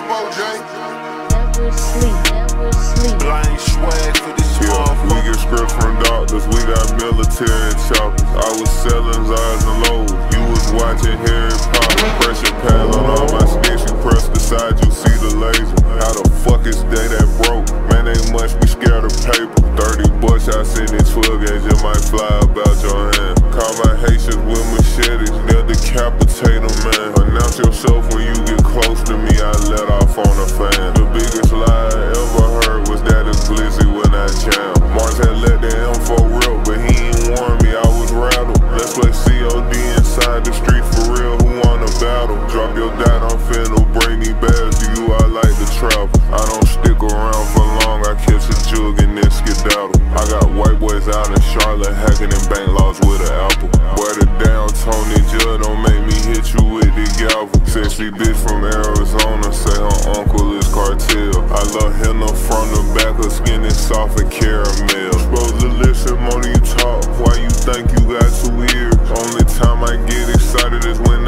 Never sleep, never sleep. Blind swag for this We get scripts from doctors, we got military and choppers. I was selling Z's and lows, you was watching Harry Potter. Pressure pad on all my sticks, you press the side, you see the laser. How the fuck is they that broke? Man, they must be scared of paper. 30 bucks, I send it 12 gauge, it might fly about your hand. Call my Haitians with machetes, they'll decapitate them, man. Announce yourself when you get close to me, I let off on a fan. The biggest lie I ever heard was that it's glizzy when I jam. Mars had let the info rip, but he ain't warn me, I was rattled. Let's play COD inside the street for real, who wanna battle? Drop your dot, I'm finna bring these bags to you, I like to travel. I don't stick around for long, I catch a jug and then skedaddle. I got white boys out in Charlotte, hacking in bank laws with an apple. Boy, the down Tony Judd don't make me hit you with the gavel. Sexy bitch from Arizona, say her uncle is cartel. I love Henna from the back, her skin is soft and caramel. Supposed to listen more than you talk, why you think you got 2 ears? Only time I get excited is when